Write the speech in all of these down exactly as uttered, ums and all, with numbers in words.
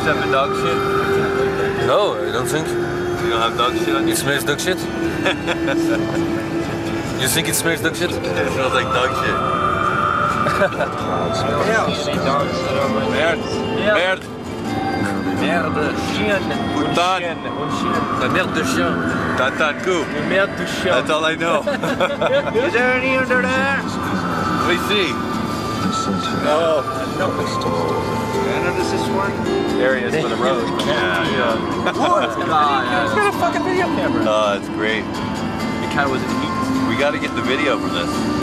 step in dog shit? No, I don't think. You don't have dog shit on you? It smells dog shit? You think it smells dog shit? It smells like dog shit. Merde. Merde. Merde, chien. Putain. La merde de chien. Tatan coup. La merde de chien. That's all I know. Is there any under there? Let me see. No. No. And is this one? Areas for the road. Yeah, yeah. He's got a fucking video camera. Oh, that's great. It kind of was in heat. We got to get the video from this.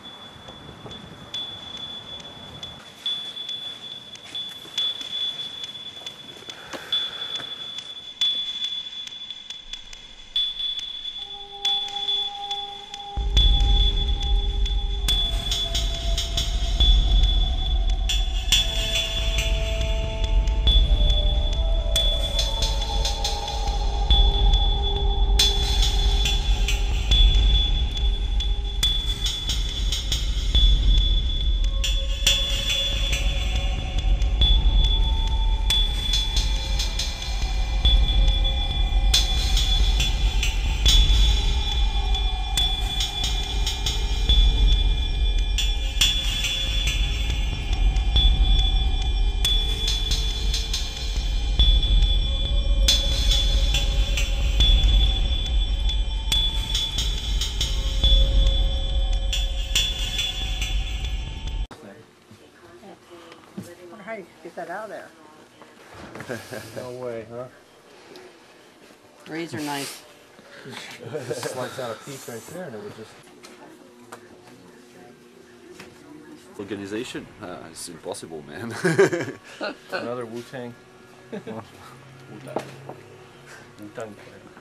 How you get that out of there? No way, huh? Razor knife. Just slice out a piece right there and it would just... Organization? Uh, it's impossible, man. Another Wu-Tang. Wu-Tang. Wu-Tang.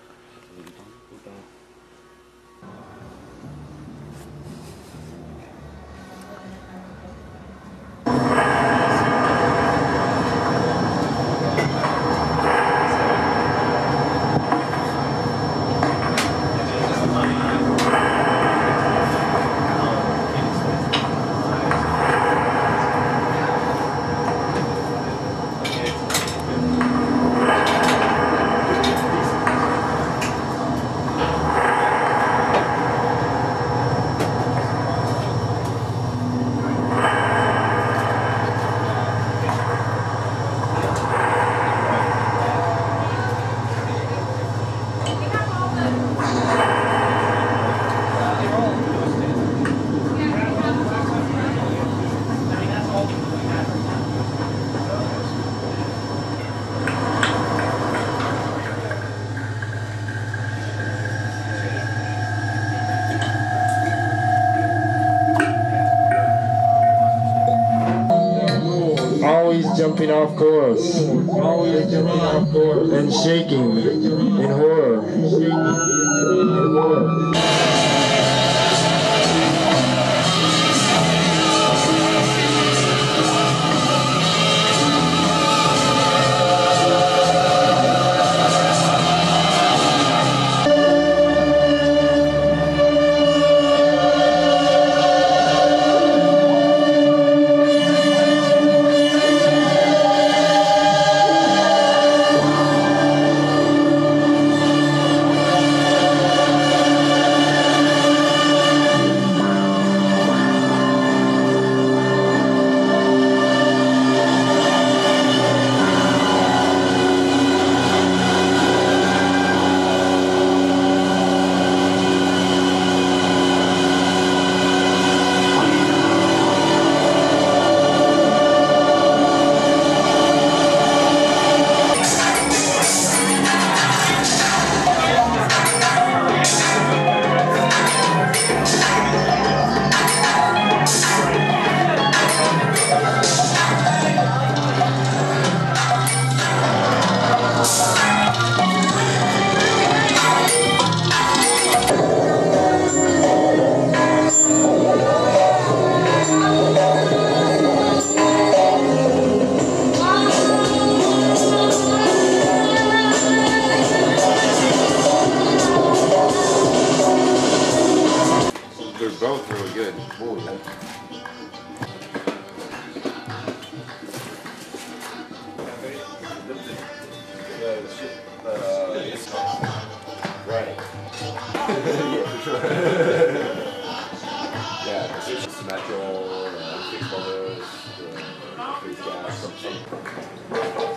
Always jumping off course, always jumping off course, and shaking in horror. In horror. Yeah, for sure. Yeah, it's just natural, uh, fixed colors, uh, fixed gas, something.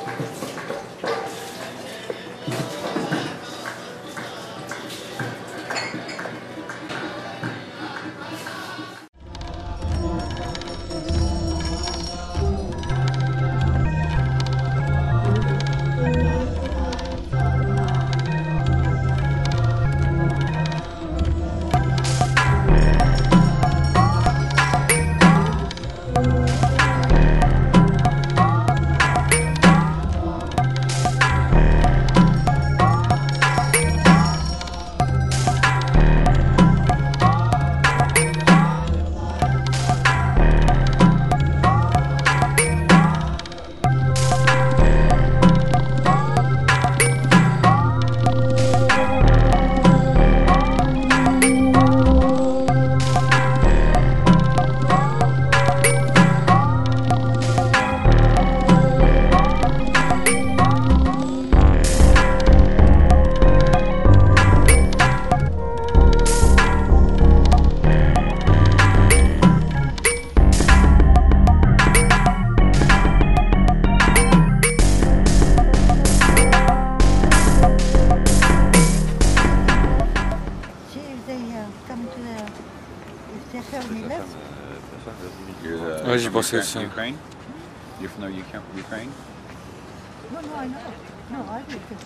You're Ouais, j'y from pensais Ukra- aussi. Ukraine? You're from the Ukra- Ukraine? No, no, I know. No, I did this.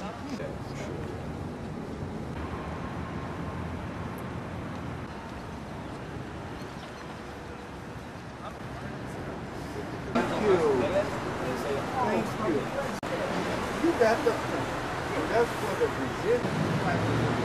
You got the, that's for the resistance.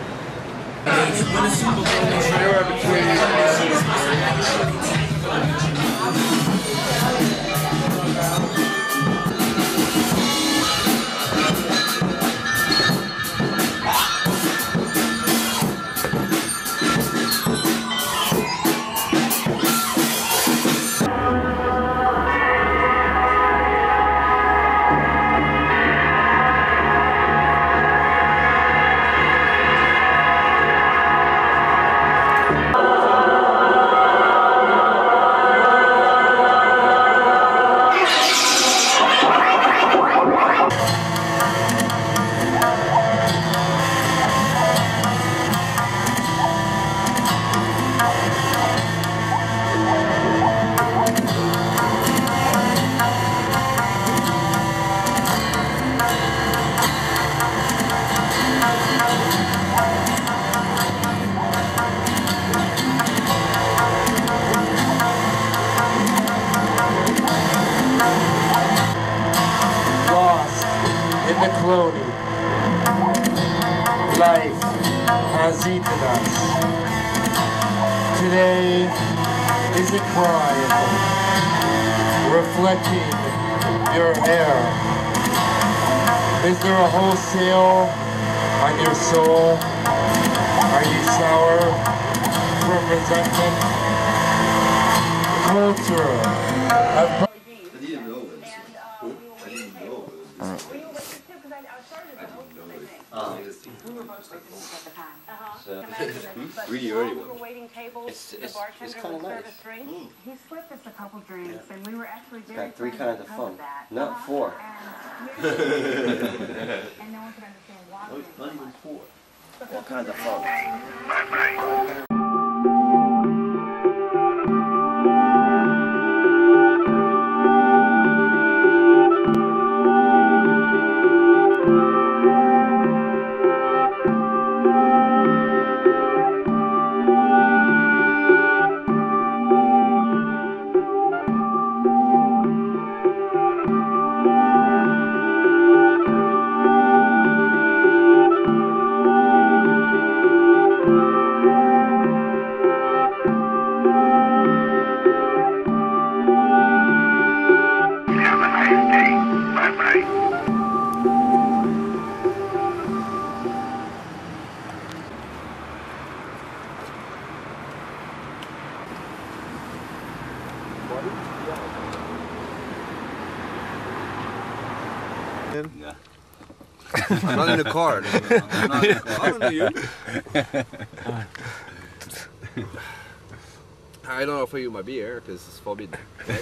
Lost in the cloning. Life has eaten us. Today is a crime reflecting your hair. Is there a wholesale on your soul? Are you sour from resentment? Culture of I didn't know this. I didn't know this. Ah, so really early one. It's, it's, it's kind of nice. Mm. He slipped us a couple drinks, and we were actually It's very got three friendly kinds of because fun, of that. not four. And, and no one could understand why. Oh, it's not even four. What kinds of fun? Yeah. I'm not in the car. I'm not in the car. I don't know you. I don't offer you my beer because it's forbidden.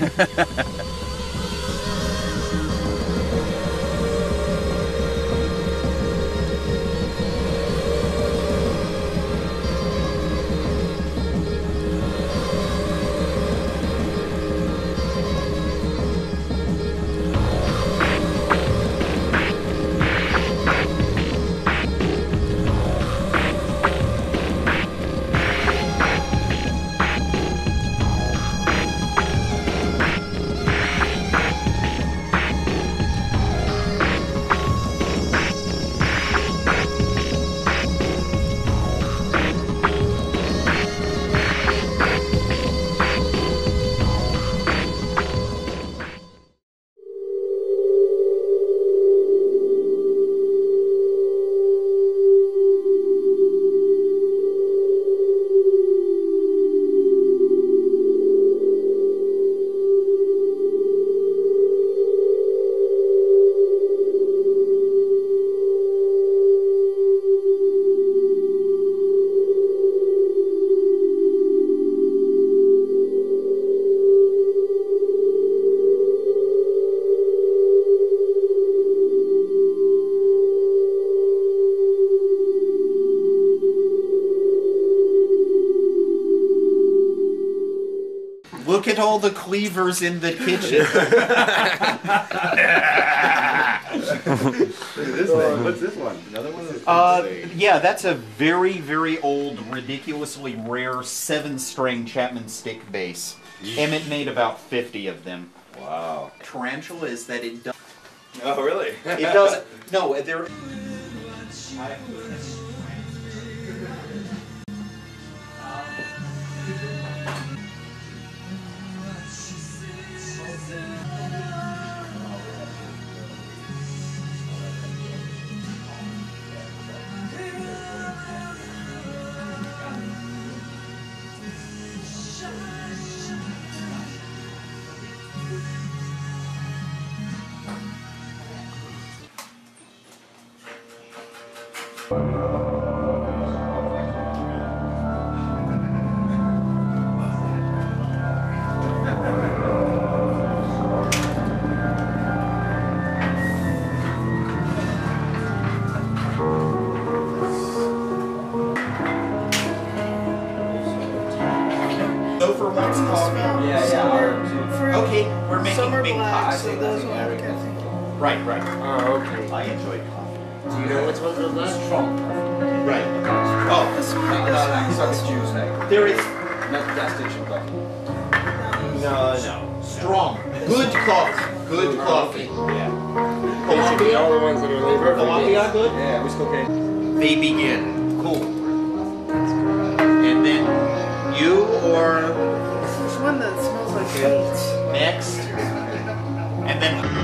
Look at all the cleavers in the kitchen. This thing. What's this one? Another one? Uh, yeah, that's a very, very old, ridiculously rare seven-string Chapman stick bass. Emmett made about fifty of them. Wow. Tarantula is that it does. Oh, really? It doesn't. No, there. I, So for once, coffee. Yeah, yeah. Okay, we're making Some are big black, pots. so those will look at me. Right, right. Oh, okay. I enjoy coffee. Do you know which one's the last? Strong. Right. Oh, This one, No, this no, one, like this such one. juice, like there is not gas station coffee. no, no strong, good coffee, good coffee. Yeah. They should be all the ones that are labor. Colombia good. Yeah, which cocaine? They begin. Cool. And then you or There's one that smells like meat. next, and then.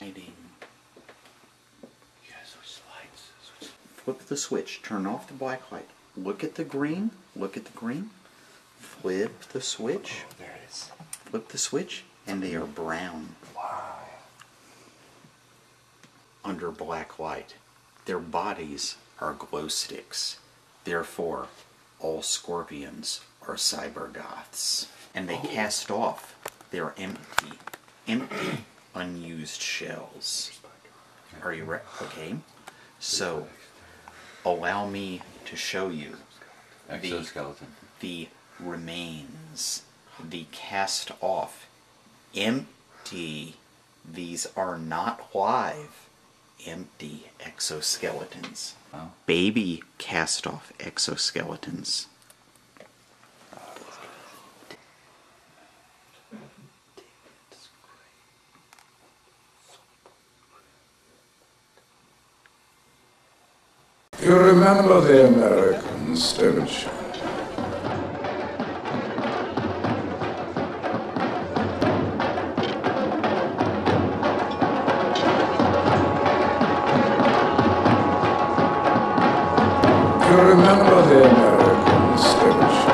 Flip the switch. Turn off the black light. Look at the green. Look at the green. Flip the switch. Oh, there it is. Flip the switch, and they are brown. Wow. Under black light. Their bodies are glow sticks. Therefore, all scorpions are cybergoths. And they cast off their empty, empty, unused shells. Are you ready? Okay. So, allow me to show you Exoskeleton. The, the remains, the cast off, empty, these are not live, empty exoskeletons. Oh. Baby cast off exoskeletons. You remember the Americans, don't you? You remember the Americans, don't you?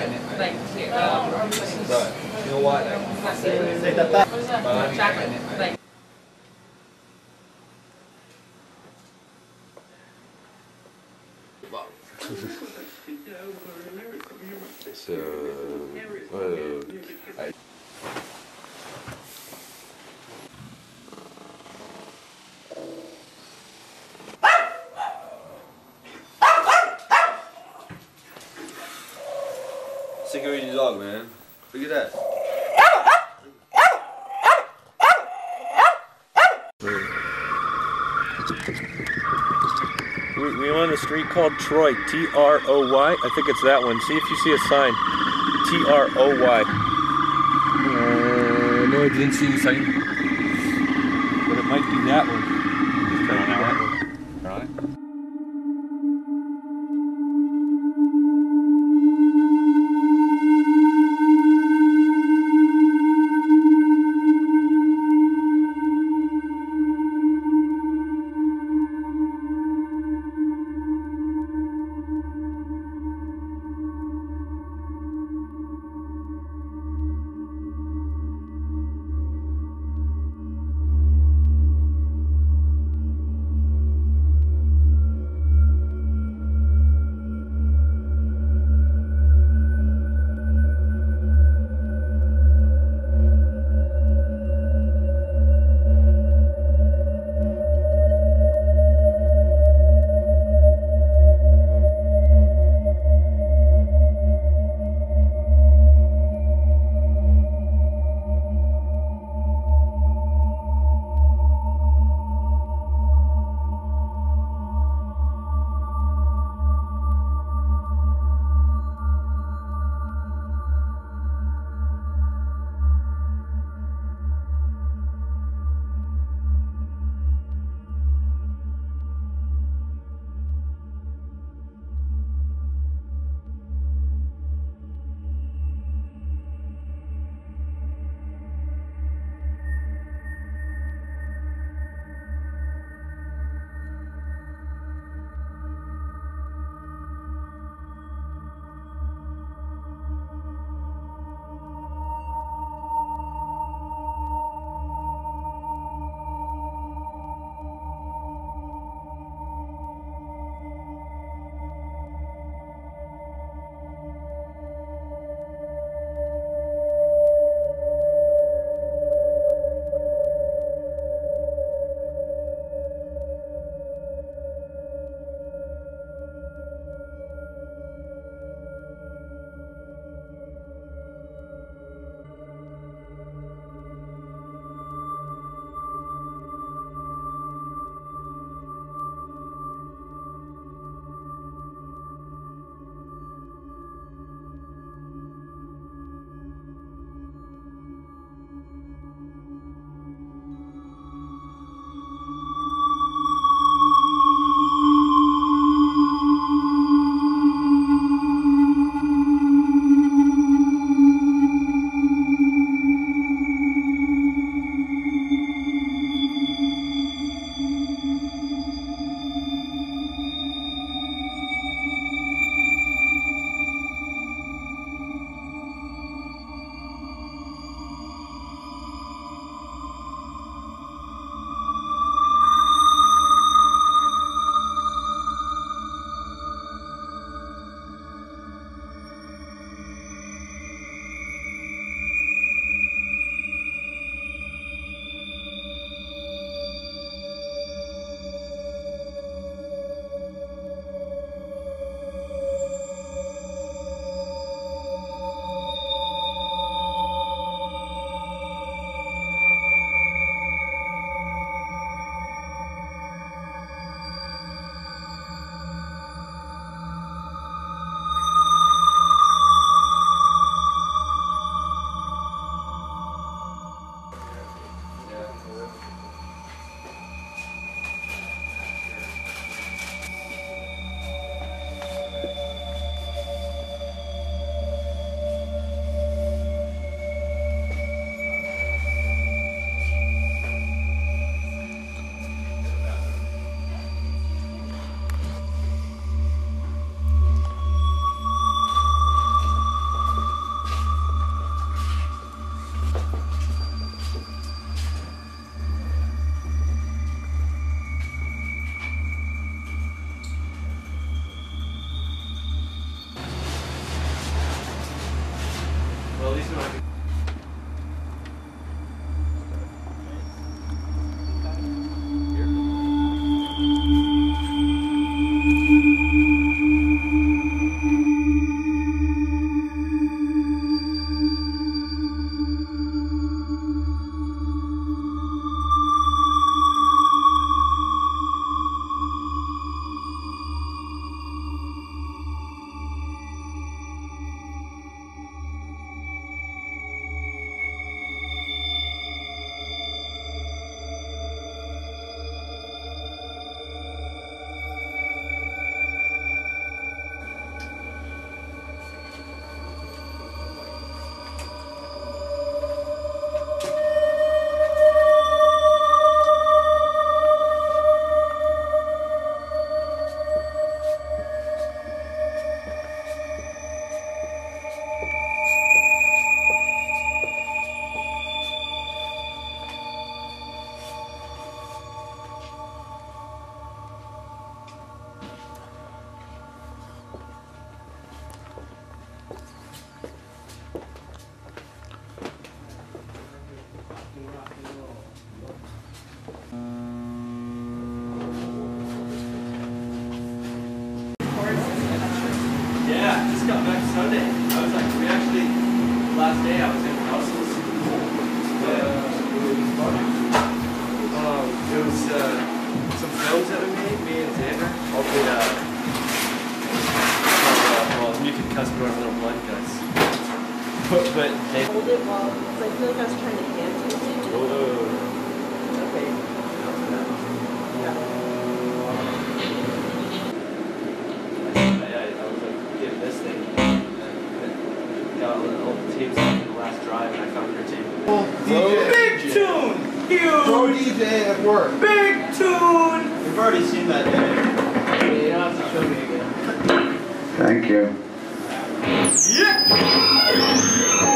like, um, But you know what? chocolate, like. So, uh, I security dog, man. Look at that. We, we went on a street called Troy, T R O Y. I think it's that one. See if you see a sign. T R O Y. Uh, no, I didn't see the sign. But it might be that one. Turn on that one. Turn on it. Yeah, I just got back Sunday. I was like, we actually, last day I was in Brussels. Um, it was uh, some films that we made, me and Xander. All did, uh, uh, well, mutant customer of little blood guts. But, but they hold it while, because I feel like I was trying to hand it to you. Okay. Yeah. This thing. Got all the, all the tapes on the last drive, and I found your tape. Oh, D J. Big tune! Huge! Pro D J at work. Big tune! We've already seen that video. You don't have to show me again. Thank you. Yeah!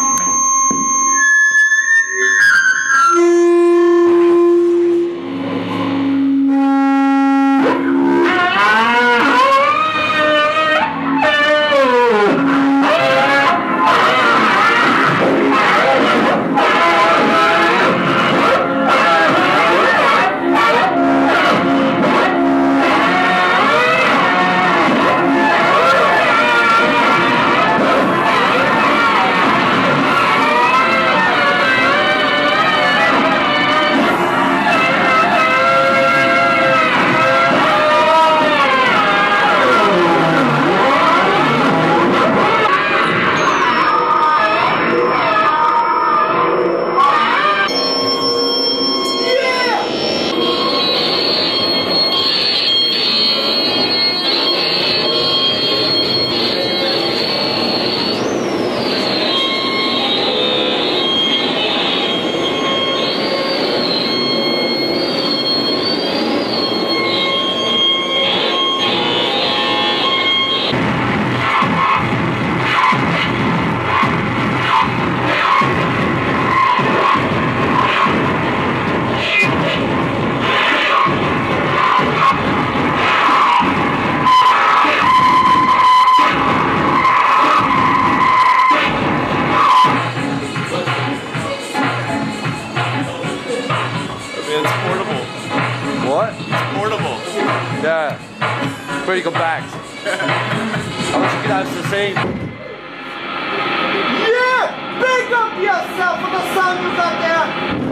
Critical bags. How much you guys the same? Yeah! Big up yourself for the sound out there!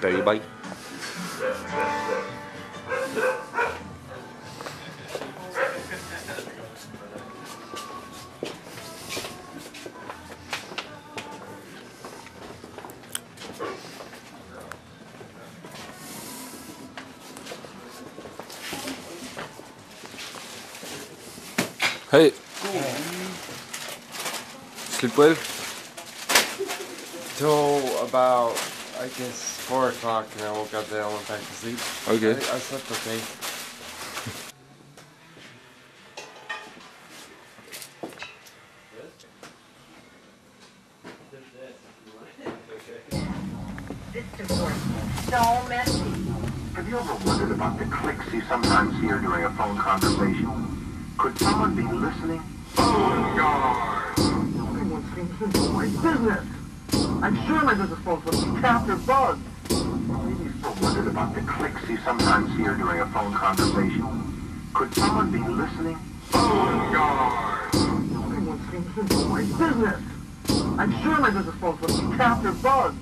baby. Hey. Sleep well? Till about, I guess, four o'clock, and I woke up there and went back to sleep. Okay. I, I slept okay. This divorce is so messy. Have you ever wondered about the clicks you sometimes hear during a phone conversation? Could someone be listening? Phone guard! Everyone seems to know my business. I'm sure my business phone's will be tapped or bugged. Maybe you've ever wondered about the clicks you sometimes hear during a phone conversation. Could someone be listening? Phone guard! Everyone seems to know my business. I'm sure my business phone's will be tapped or bugged.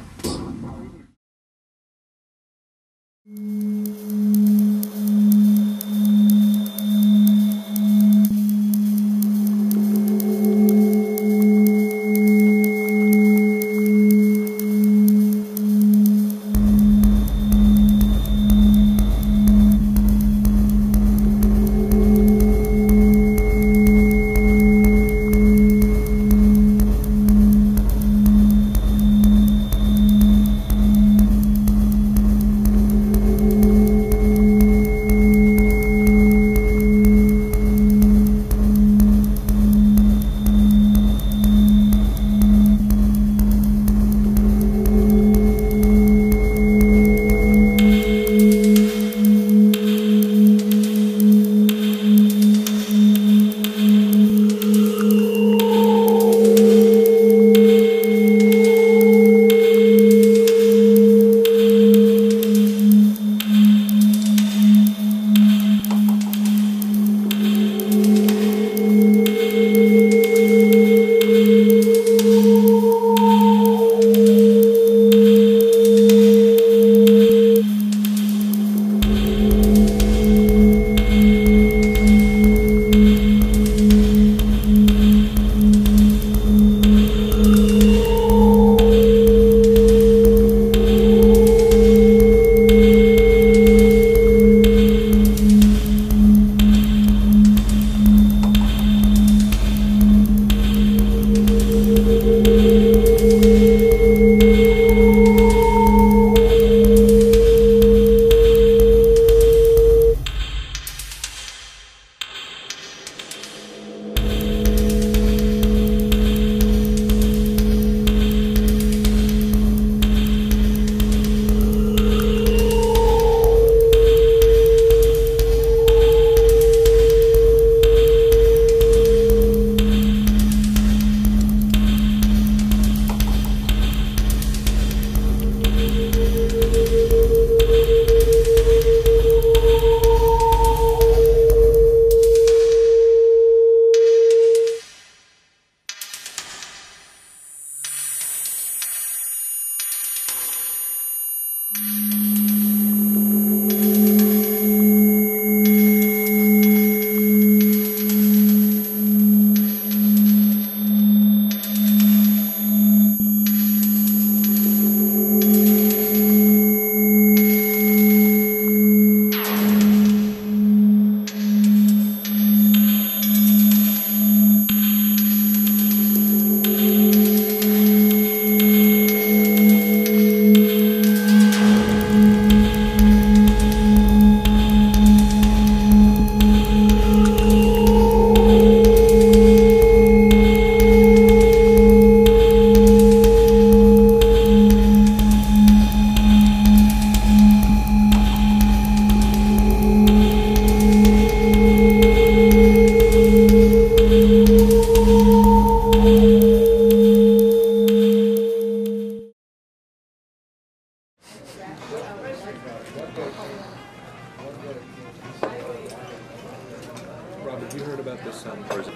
Have you heard about this um, person?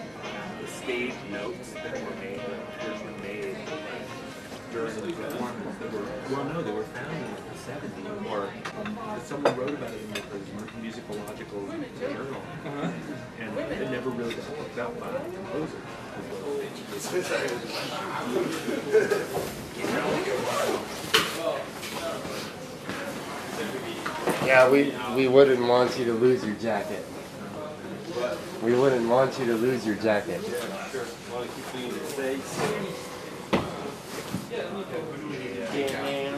The stage notes that were made, that were made during the performance. that were, well, no, they were found in the seventies, or um, someone wrote about it in the musicological journal, uh-huh. and it never really got worked out by the composer. Yeah, we, we wouldn't want you to lose your jacket. We wouldn't want you to lose your jacket. Yeah, sure. Want to keep being in the States? Yeah, man.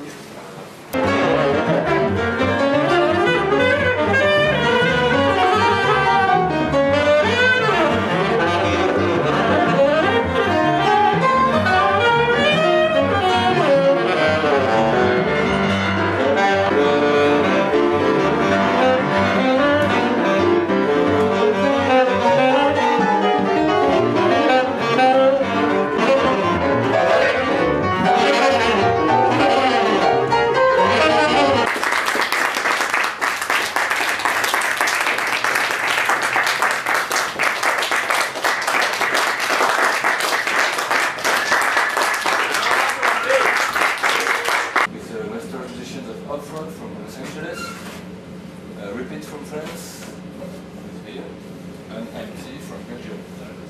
Ripit from France, here, and Tzii from Belgium.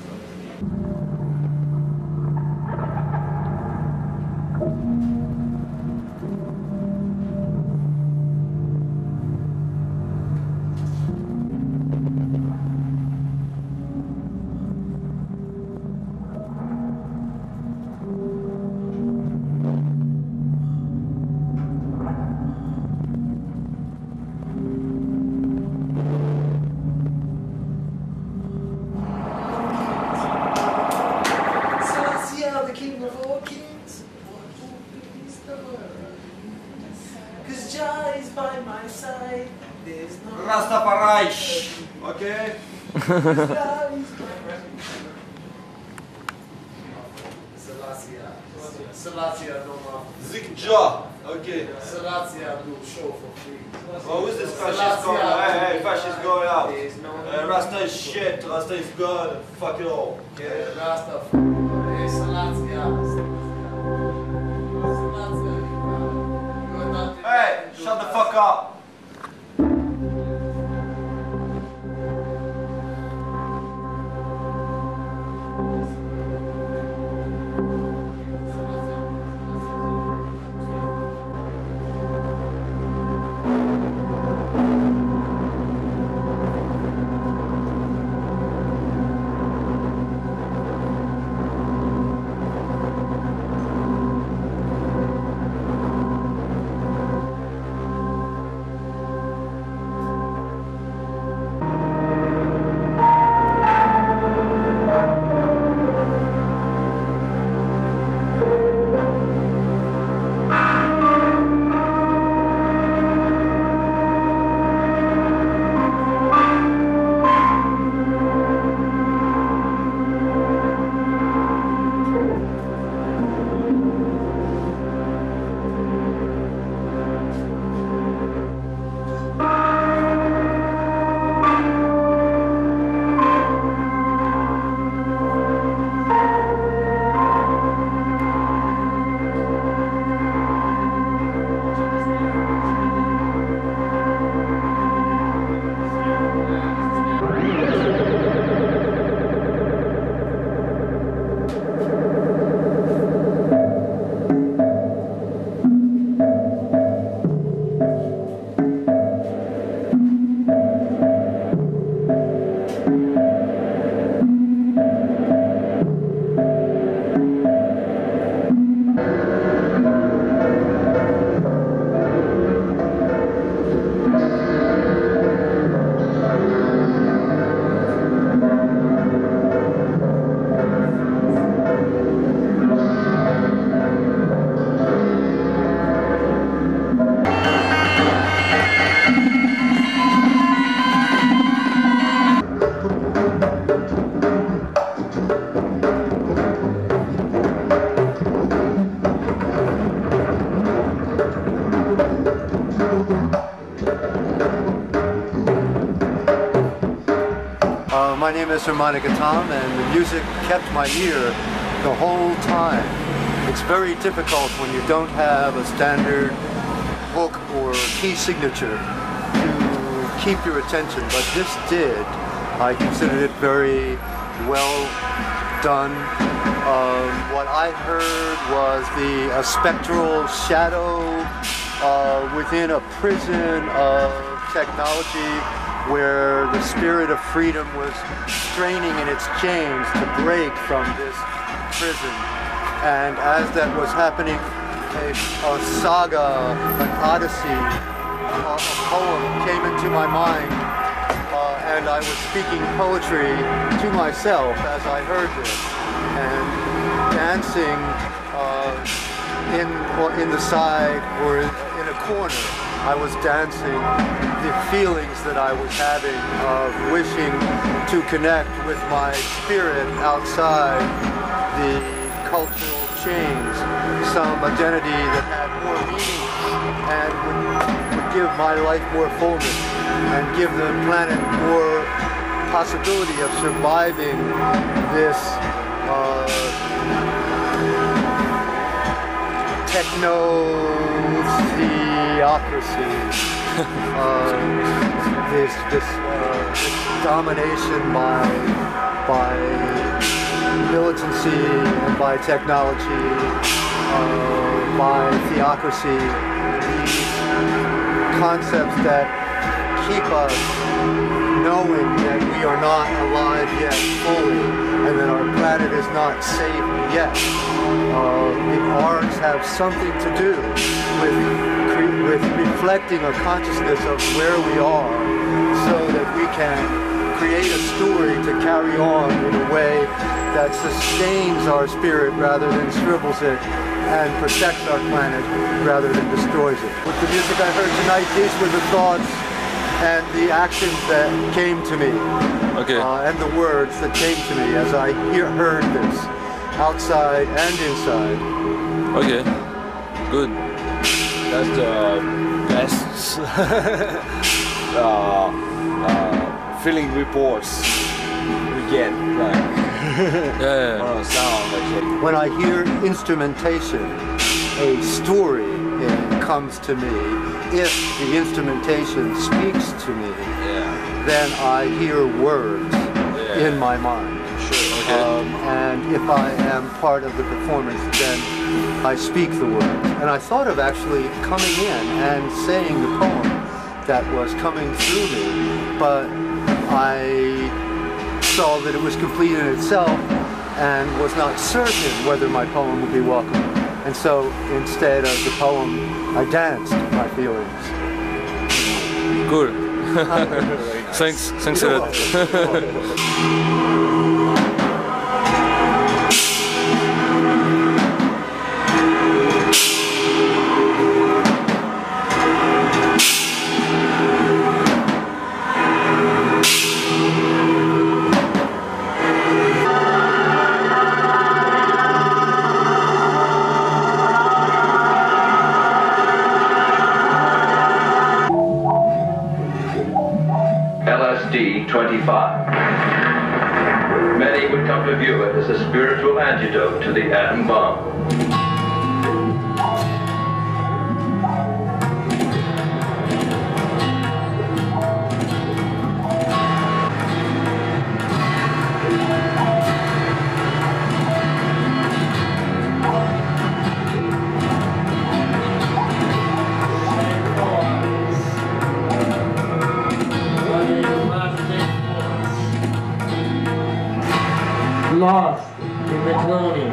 Rastafari, okay? Zikja, okay. Oh, who's this fascist going out? Hey, hey, fascist going out. Uh, Rasta is shit, Rasta is God, fuck it all. Okay? Hey, shut the fuck up. My name is Harmonica Tom, and the music kept my ear the whole time. It's very difficult when you don't have a standard hook or key signature to keep your attention, but this did. I considered it very well done. Um, what I heard was the a spectral shadow uh, within a prison of technology where the spirit of freedom was straining in its chains to break from this prison. And as that was happening, a, a saga, an odyssey, a, a poem came into my mind, uh, and I was speaking poetry to myself as I heard this, and dancing uh, in, or in the side or in a corner. I was dancing the feelings that I was having of wishing to connect with my spirit outside the cultural chains, some identity that had more meaning and would, would give my life more fullness and give the planet more possibility of surviving this uh, techno-theocracy, uh, this, this, uh, this domination by, by militancy and by technology, uh, by theocracy, these concepts that keep us knowing that we are not alive yet fully and that our planet is not safe yet. Uh, the arts have something to do with, with reflecting a consciousness of where we are so that we can create a story to carry on in a way that sustains our spirit rather than shrivels it and protects our planet rather than destroys it. With the music I heard tonight, these were the thoughts and the actions that came to me. Okay. Uh, and the words that came to me as I hear, heard this, outside and inside. Okay, good. That's the best uh, uh, feeling reports we get. Like, yeah. on a sound, actually. When I hear instrumentation, a story uh, comes to me. If the instrumentation speaks to me, yeah. then I hear words yeah. in my mind. Sure. Okay. Um, and if I am part of the performance, then I speak the words. And I thought of actually coming in and saying the poem that was coming through me, but I saw that it was complete in itself and was not certain whether my poem would be welcome. And so instead of the poem, I danced my feelings. Good. Thanks, thanks a lot. L S D twenty-five. Many would come to view it as a spiritual antidote to the atom bomb. Lost in the cloning,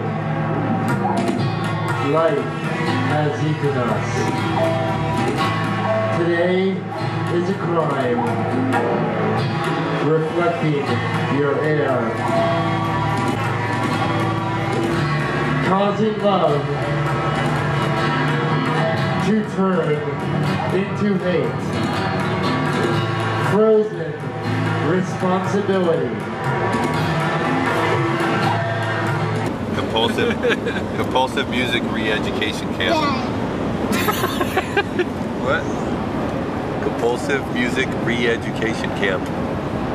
life has eaten us. Today is a crime, reflecting your air, causing love to turn into hate, frozen responsibility. Compulsive, compulsive music re-education camp. What? Compulsive music re-education camp.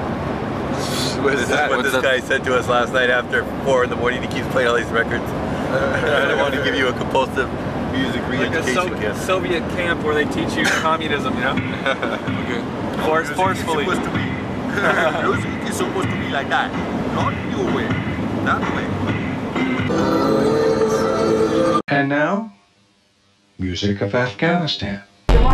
What is This is that? what What this this that? guy said to us last night after four in the morning. He keeps playing all these records. I want to give you a compulsive music Like a re-education so camp. Soviet camp where they teach you communism, you know? Okay. Force, forcefully. It's supposed to be. Music is supposed to be like that. Not your way. That way. And now, music of Afghanistan.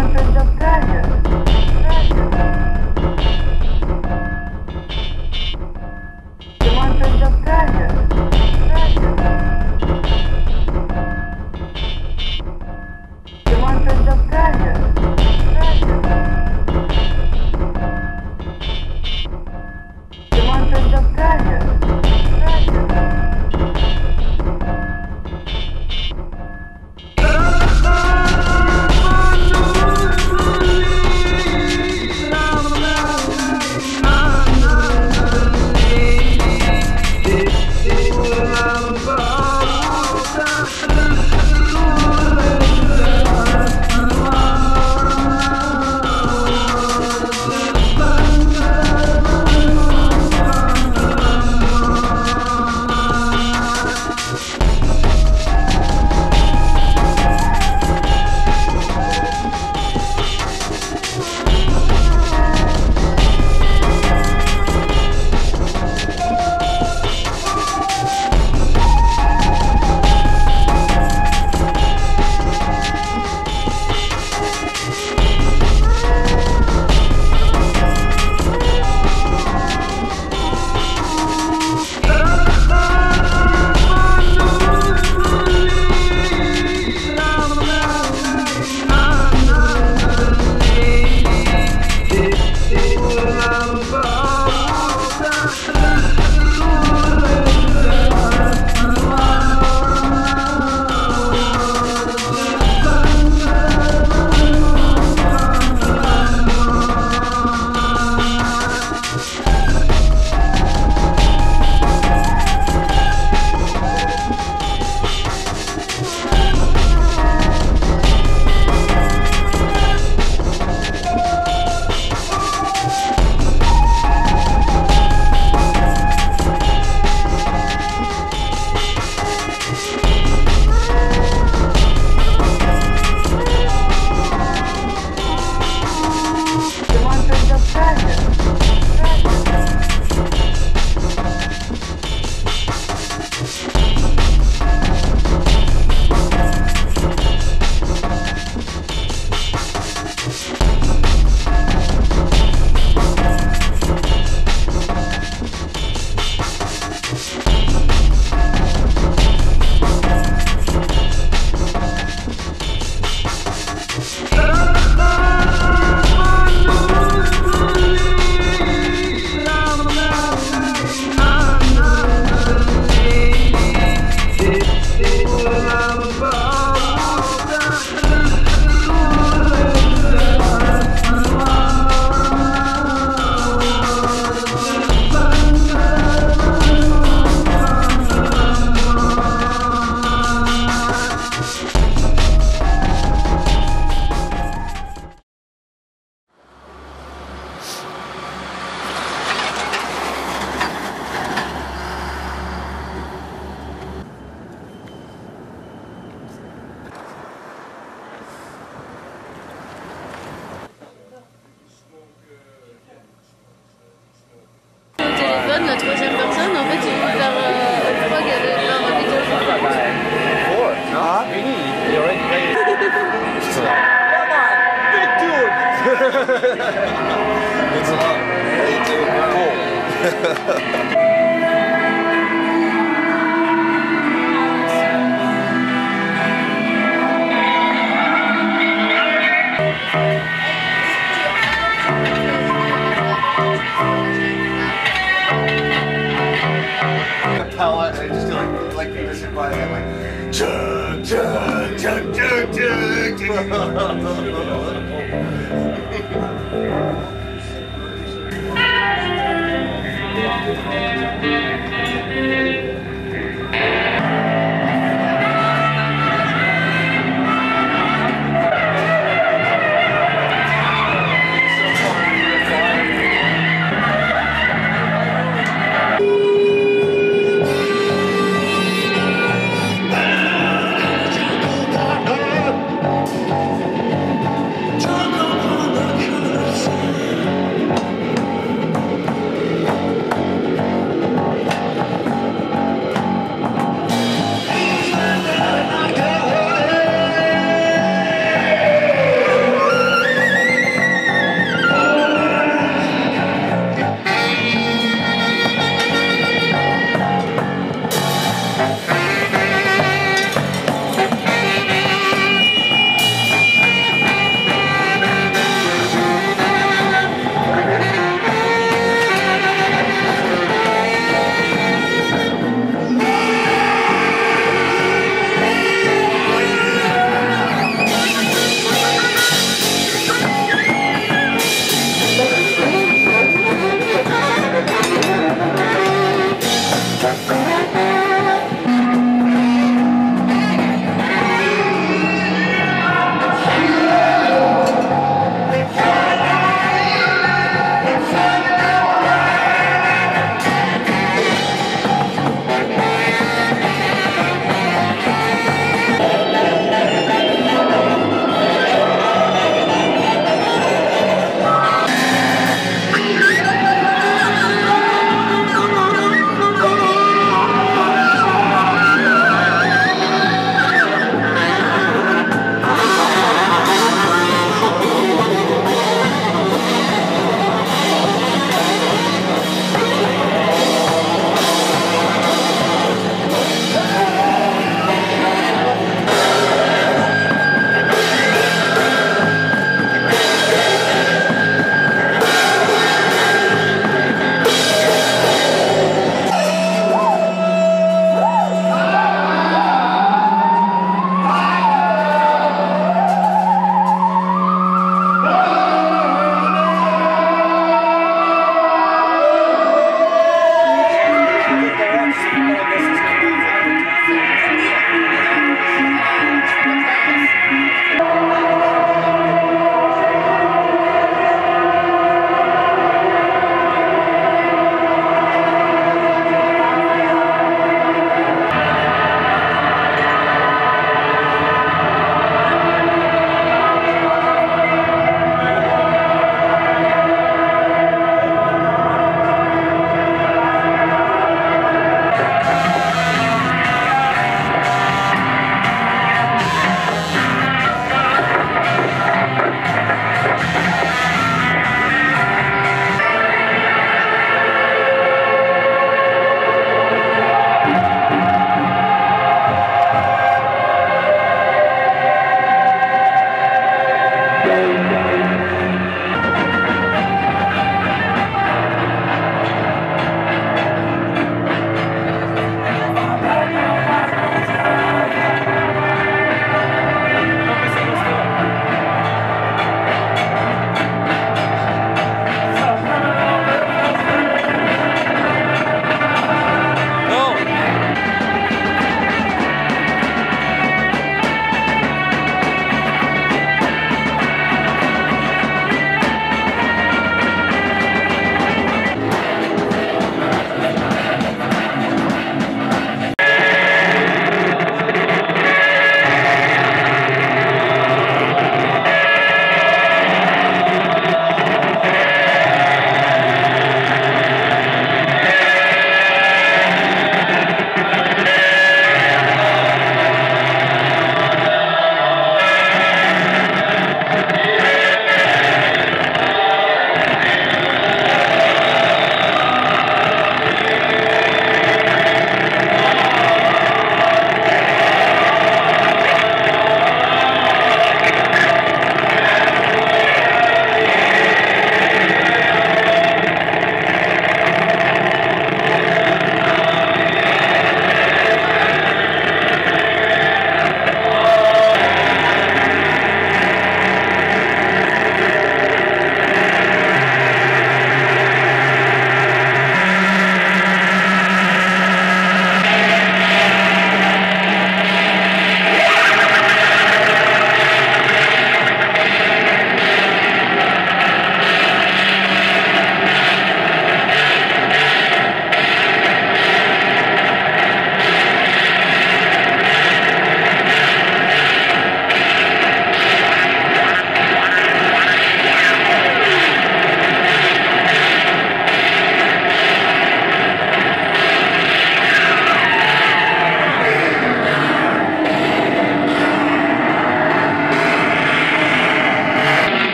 La troisième personne, en fait, il veut faire euh, une fois qu'il y avait plein de vidéos. Four, no? You need, you already played. Come on, big dude! It's a lot. Cool. Pellet and just do like like this and by that like chug chug chug chug chug. Bye.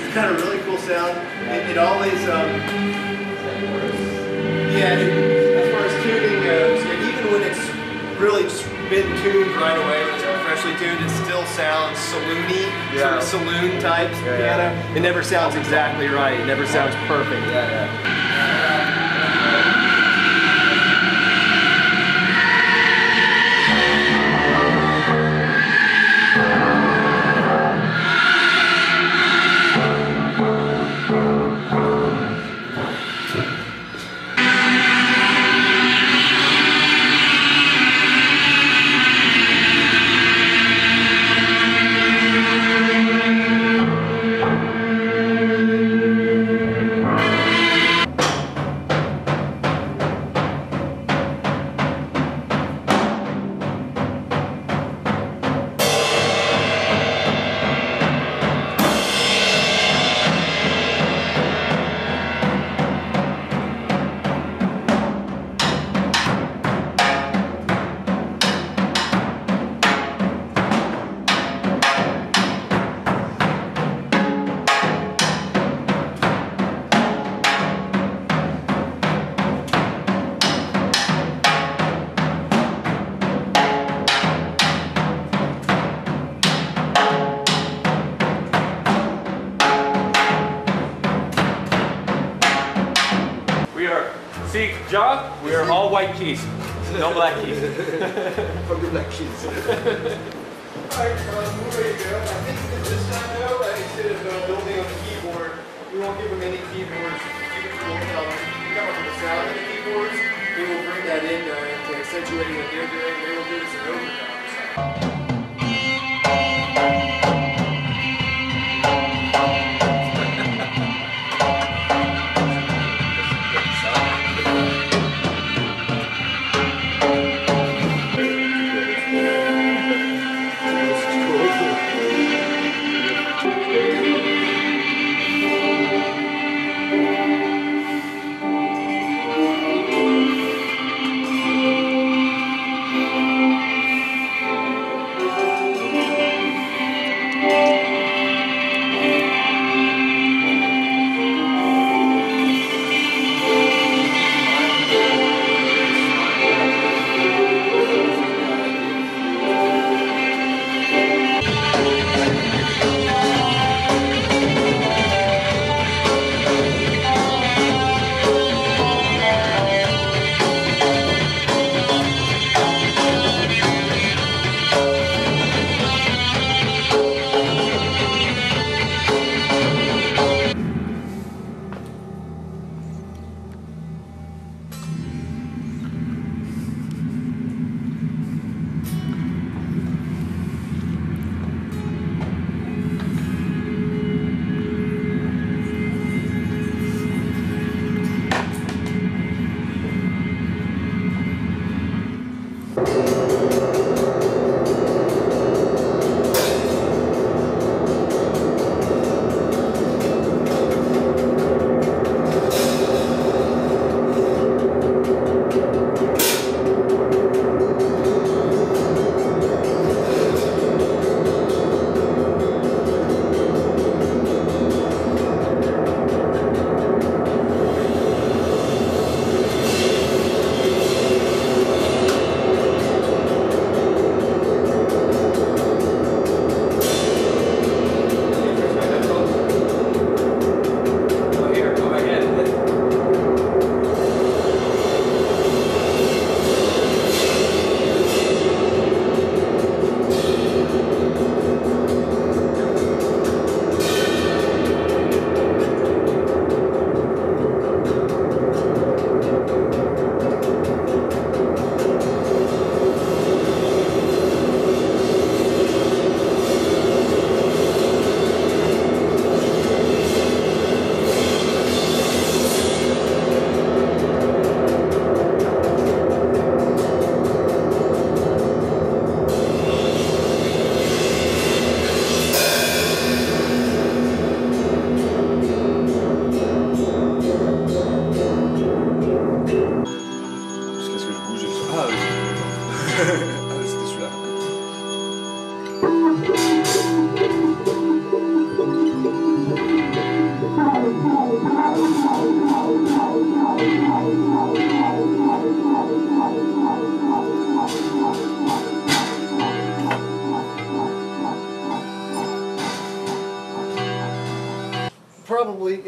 kind of really cool sound. It, it always, um, yeah, it, as far as tuning goes, and even when it's really just been tuned right away, when it's been freshly tuned, it still sounds saloon-y, Yeah. sort of saloon type Yeah, piano. yeah. It never sounds exactly right. It never sounds perfect. Yeah, yeah. See, John, we are all white keys. No black keys. Fuck your black keys. Alright, um, we're ready to go. I think that this time though, uh, instead of uh, building on the keyboard, we won't give them any keyboards. Keep it cool. Tell them, come up with the sound of the keyboards. We will bring that in uh, to accentuate what they're doing. They will do this in overdubs.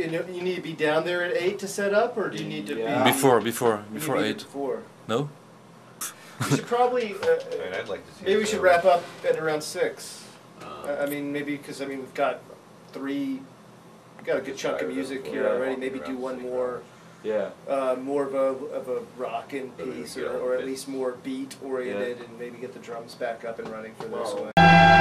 you know, you need to be down there at eight to set up, or do you need to Yeah. be Before, before, you before need to be eight. Before. No? We should probably. Uh, mean, I'd like to see maybe we it should go. wrap up at around six. I I mean, maybe because I mean we've got three. We've got a good chunk of music here already. Maybe do one more. Yeah. Uh, more of a of a rockin' piece, or, or at least more beat oriented, Yeah. and maybe get the drums back up and running for this Wow. one.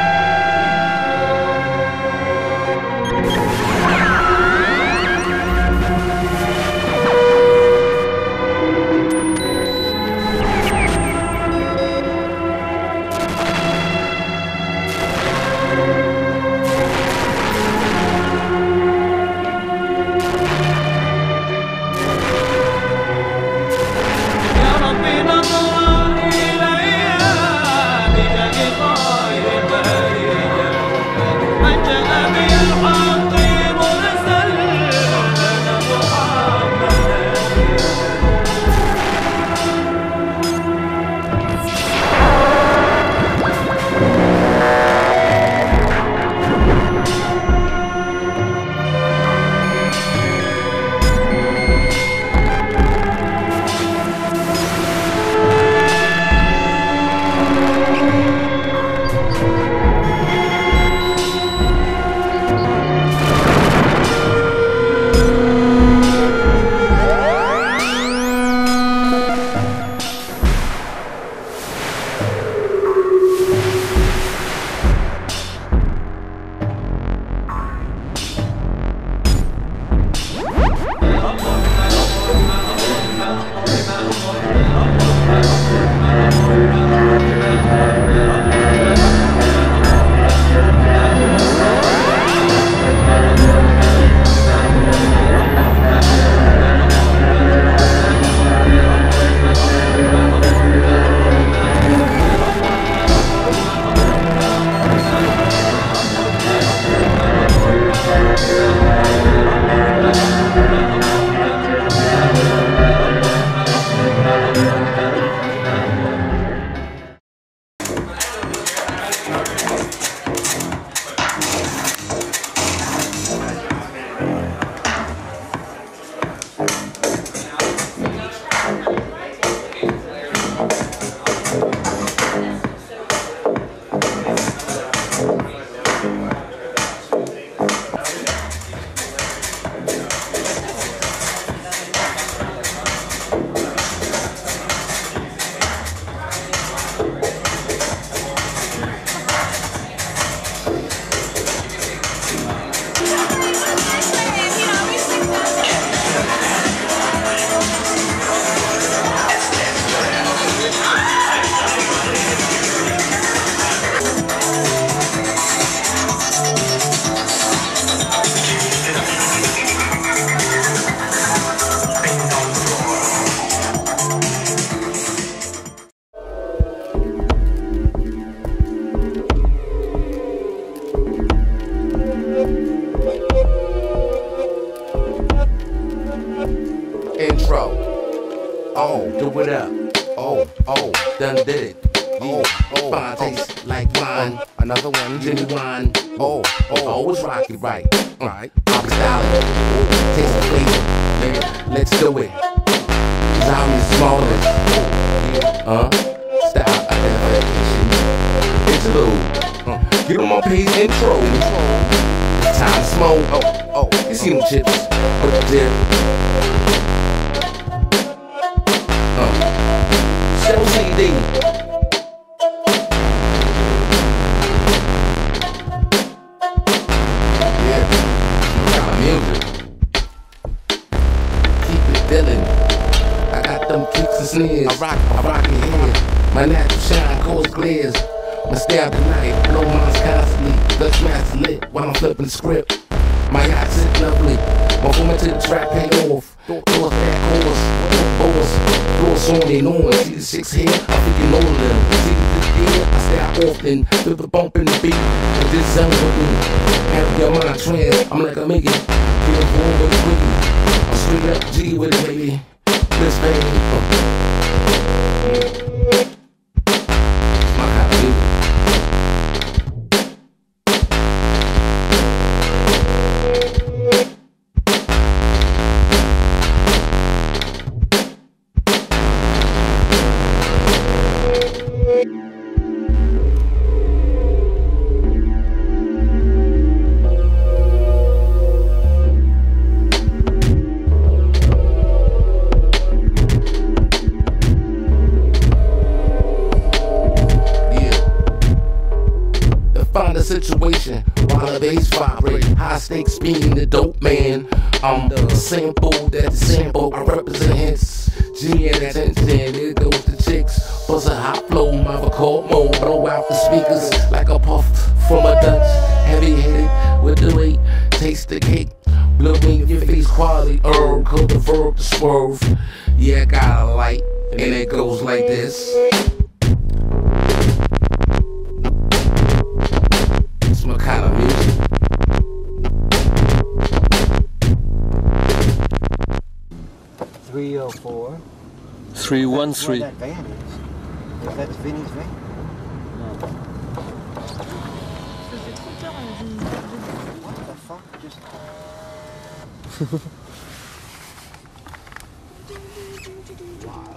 Intro. Oh, do it up. Oh, oh, done did it. Oh, oh, fine taste like wine. Another one, genuine. Oh, oh, always rock it right. Right. I'm styling. Taste the flavor. Yeah, let's do it. Cause I'm the smallest. Uh, style identification. Interlude. Uh, get on my page intro. Time to smoke. Oh, oh, you see them chips. Put the dip. Show C D. Yeah, got my music. Keep it feeling. I got them kicks and snares. I rock, I rock it here. My natural shine cause glares. My style tonight, blow minds constantly. Dutch master lit while I'm flipping the script. My yacht sit lovely. My woman to the track pay off. Towards that course, boss, floors on and on. See the six here, I'm freaking all of them. See the here, I stay often. Feel the bump in the beat, but this sounds with me. Have your mind trans, I'm like a Mickey. Feel born with a quickie. I'm straight up G with it, baby. This baby. My kind of music. situation while the bass vibrate. High stakes being the dope man. I'm the sample that the sample I represent. Hence, G and that ten ten. There goes the chicks. Buzz a hot flow, mother call mode. Blow out the speakers like a puff from a Dutch. Heavy headed with the weight. Taste the cake. Blow in your face quality. Herb, code the verb to swerve. Yeah, I got a light. And it goes like this. It's my kind of music. three oh four. three one three. That's where that van is. Is that Vinny's van? What the fuck? Just... wow.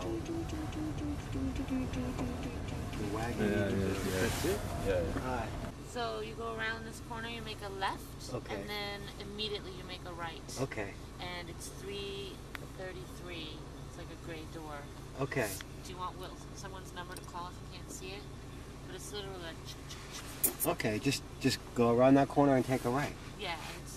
The wagon. Yeah, yeah, yeah. That's it? Yeah, yeah. Alright. So you go around this corner, you make a left, Okay. and then immediately you make a right. Okay. And it's three thirty-three. It's like a gray door. Okay. Do you want Will, someone's number to call if you can't see it? But it's literally like... Okay, just just go around that corner and take a right. Yeah, it's...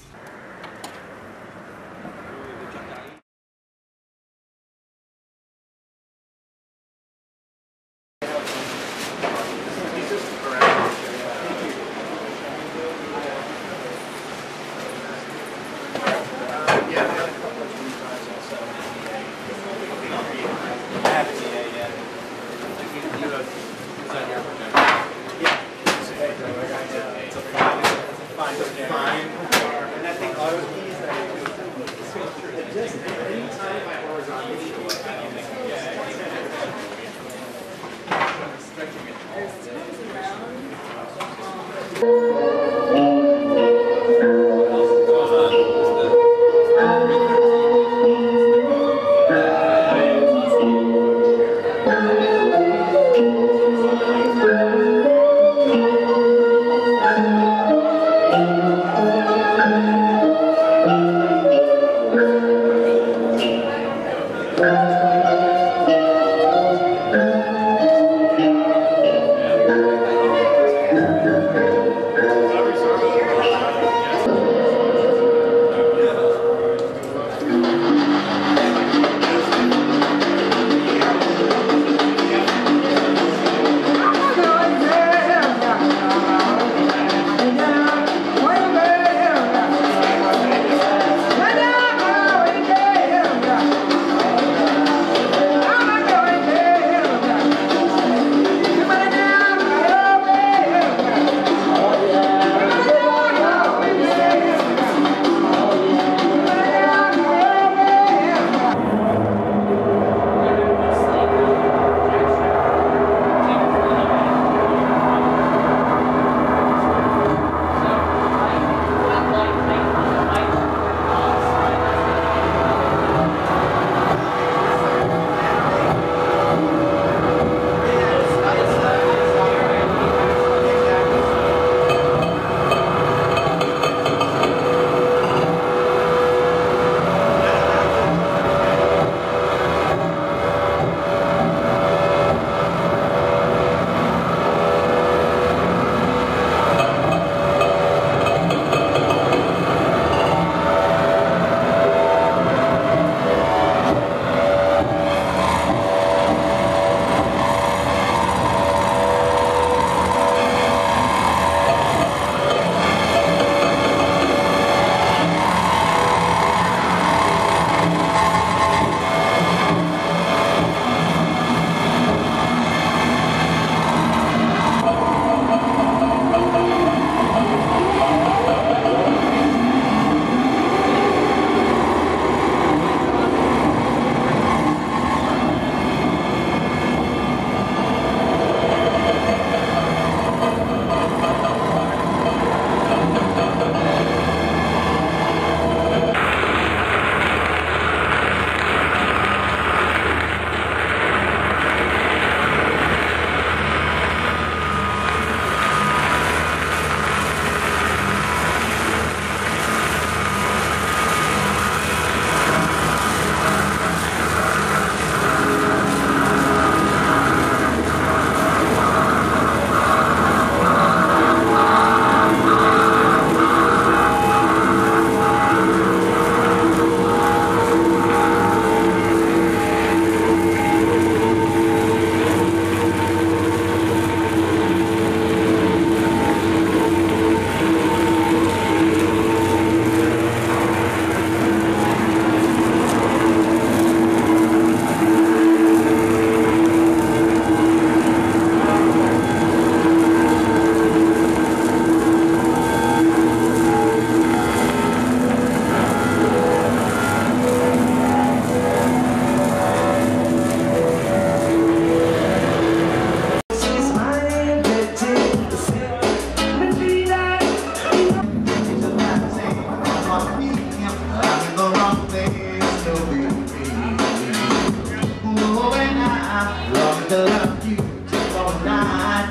to love you all night.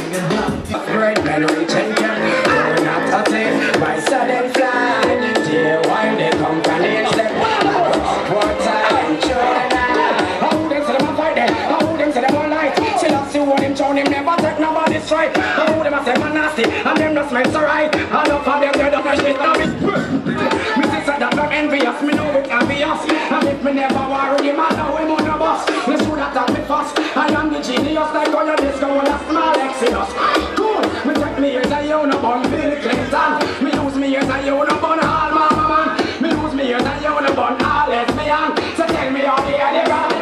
Great memory taken, we're not touching. My sudden flight, dear, why they come from each step? What time, children? How them say them a fight them? How them say them a light? She loves to hold him, show him never take nobody's strike. How them a say man nasty, and them just smell so right. Enough of them, they don't know shit of it. Me sister that I'm envious, me know it obvious. And if me never worry him, I know him on the bus. Me should have taught me fast. I am the genius, like all your disco and a small Exodus. Cool, me take me years and you no bun Bill Clinton. Me lose me years and you no bun all mama man. Me lose me years and you no bun all lesbian. So tell me how the other brothers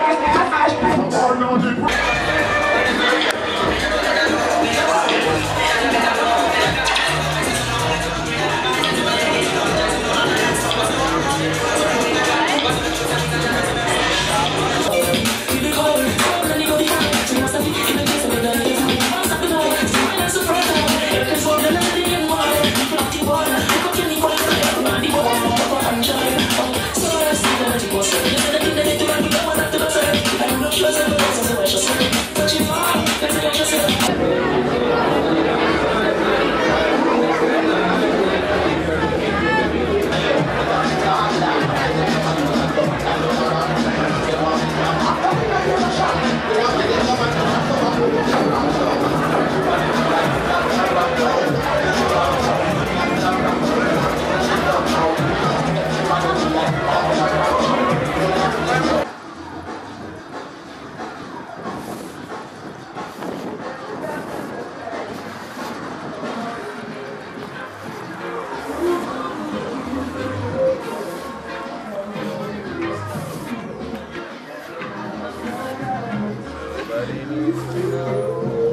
Everybody needs to know.